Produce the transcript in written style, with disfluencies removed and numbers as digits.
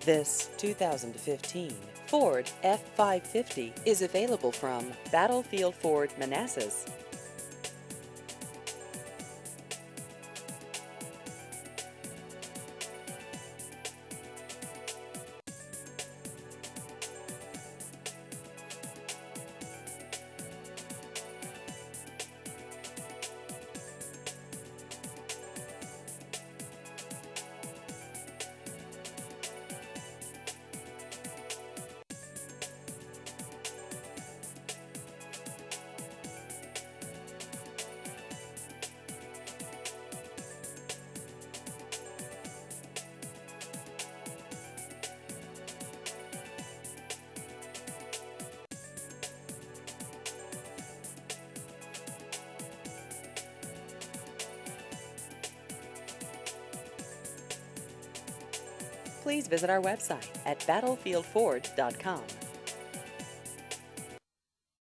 This 2015 Ford F-550 is available from Battlefield Ford Manassas. Please visit our website at battlefieldford.com.